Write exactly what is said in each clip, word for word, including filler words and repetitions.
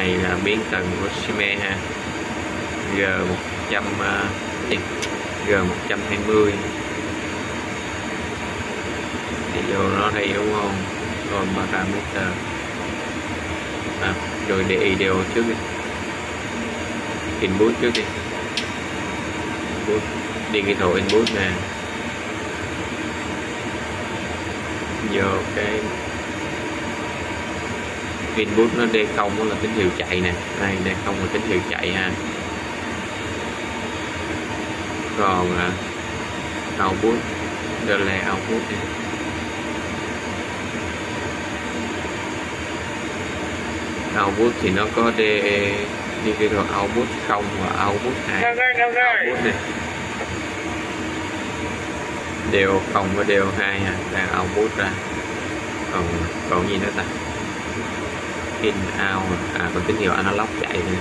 này là biến tần của Shime ha, G một trăm G một trăm hai mươi thì vô nó đây đúng không, rồi parameter à, rồi để video trước đi, input trước đi, input digital input nè, vô cái input nó D không là tín hiệu chạy nè, đây D không là tín hiệu chạy ha. Còn uh, output delay output đi. Output thì nó có D digital output không và output hai, output này đều không với đều hai ha, đang output ra. Còn còn gì nữa ta, in out à, còn tín hiệu analog chạy nữa,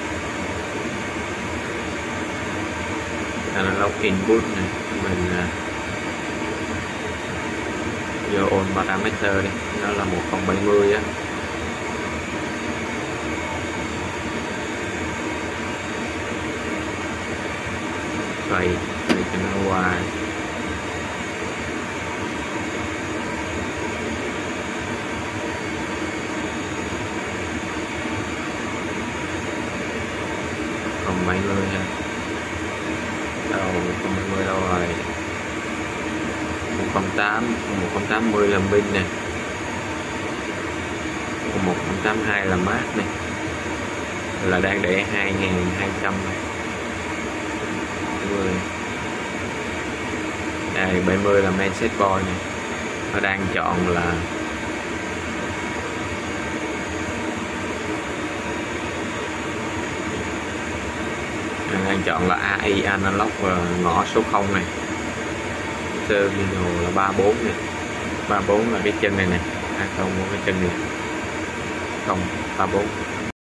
analog input này, mình uh, vô on parameter đi, nó là một không bảy mươi á. Xoay xoay cho nó qua không bảy mươi ha, đâu không bảy mươi đâu rồi, một không tám một không tám mươi làm pin nè, một không tám hai là mát nè, là đang để hai nghìn hai trăm này. Đây bảy mươi là main set point này, nó đang chọn là nó đang chọn là a i analog và ngõ số không này, terminal là ba bốn này, ba bốn là cái chân này nè, a không cái chân này, không ba bốn.